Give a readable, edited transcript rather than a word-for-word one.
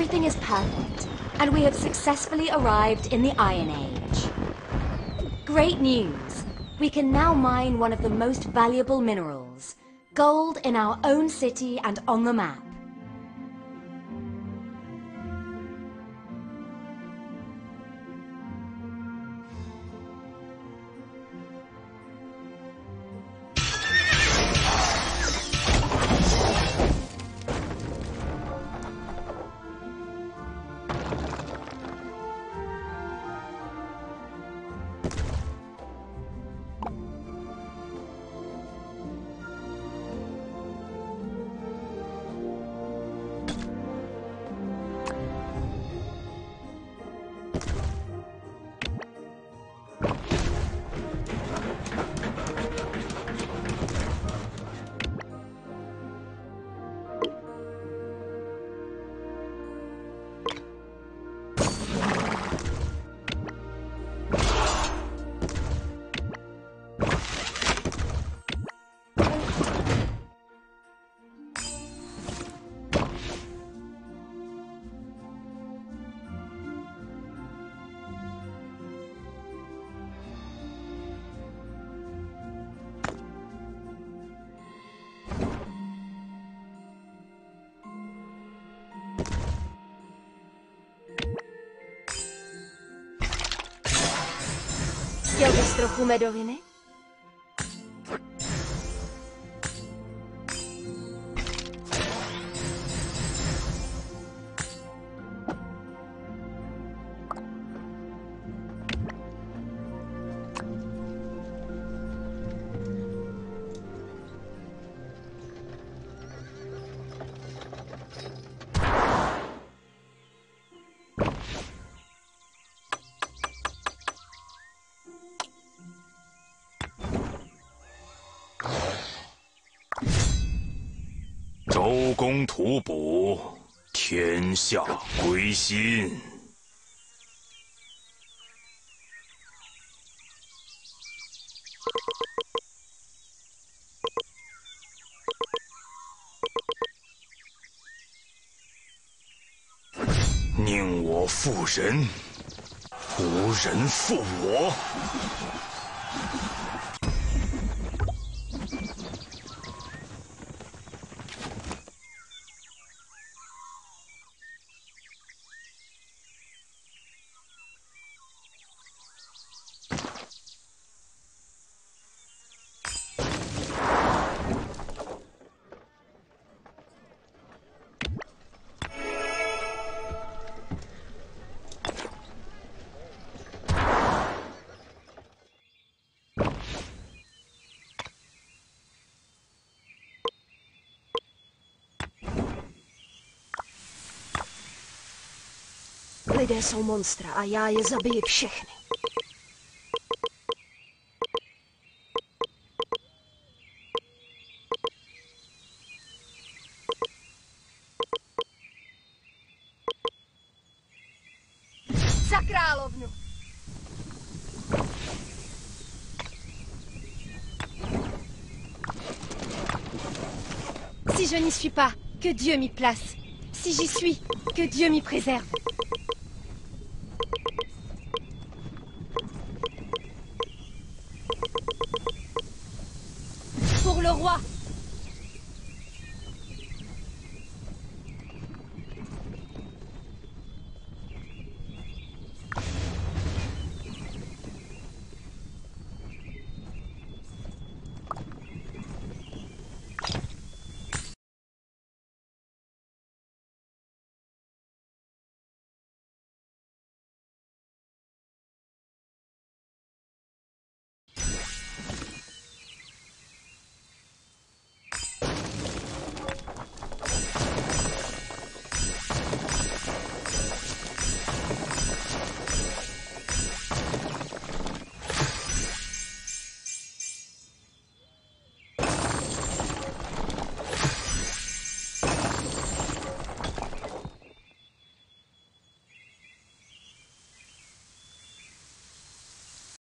Everything is perfect, and we have successfully arrived in the Iron Age. Great news! We can now mine one of the most valuable minerals, gold, in our own city and on the map. Chtěl bys trochu medoviny? 周公吐哺，天下归心。宁我负人，无人负我。 Lidé jsou monstra a já je zabiji všechny. Za královnu! Si je n'y suis pas, que Dieu m'y place. Si j'y suis, que Dieu m'y préserve. Pour le roi!